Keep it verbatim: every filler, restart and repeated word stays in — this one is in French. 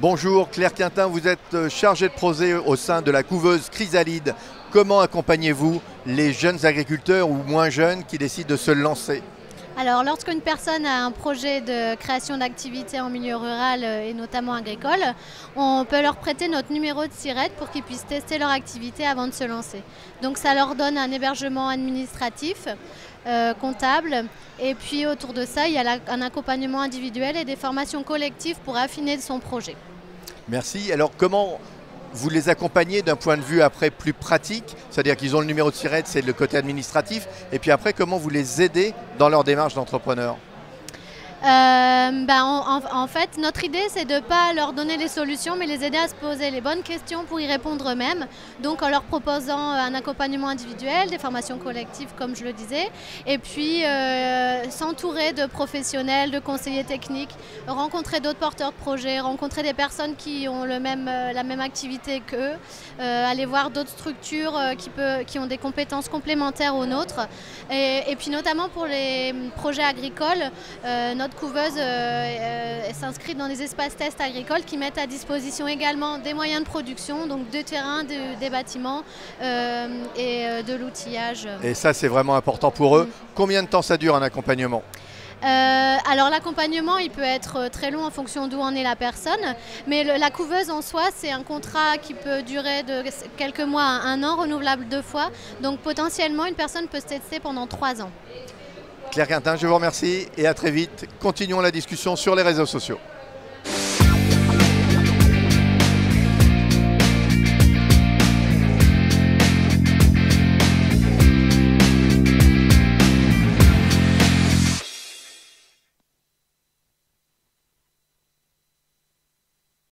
Bonjour Claire Quintin, vous êtes chargée de projet au sein de la couveuse Chrysalide. Comment accompagnez-vous les jeunes agriculteurs ou moins jeunes qui décident de se lancer? Alors, lorsqu'une personne a un projet de création d'activité en milieu rural et notamment agricole, on peut leur prêter notre numéro de SIRET pour qu'ils puissent tester leur activité avant de se lancer. Donc ça leur donne un hébergement administratif, euh, comptable, et puis autour de ça, il y a la, un accompagnement individuel et des formations collectives pour affiner son projet. Merci. Alors comment vous les accompagnez d'un point de vue après plus pratique, c'est-à-dire qu'ils ont le numéro de SIRET, c'est le côté administratif, et puis après comment vous les aidez dans leur démarche d'entrepreneur? Euh, ben en, en, en fait, notre idée, c'est de ne pas leur donner les solutions, mais les aider à se poser les bonnes questions pour y répondre eux-mêmes. Donc, en leur proposant un accompagnement individuel, des formations collectives, comme je le disais, et puis euh, s'entourer de professionnels, de conseillers techniques, rencontrer d'autres porteurs de projets, rencontrer des personnes qui ont le même, la même activité qu'eux, euh, aller voir d'autres structures qui, peut, qui ont des compétences complémentaires aux nôtres. Et, et puis, notamment pour les projets agricoles, euh, notre couveuse euh, euh, s'inscrit dans des espaces tests agricoles qui mettent à disposition également des moyens de production, donc des terrains, de, des bâtiments euh, et euh, de l'outillage. Et ça, c'est vraiment important pour eux. Mmh. Combien de temps ça dure un accompagnement? Euh, alors l'accompagnement, il peut être très long en fonction d'où en est la personne, mais le, la couveuse en soi, c'est un contrat qui peut durer de quelques mois à un an, renouvelable deux fois, donc potentiellement une personne peut se tester pendant trois ans. Claire Quintin, je vous remercie et à très vite. Continuons la discussion sur les réseaux sociaux.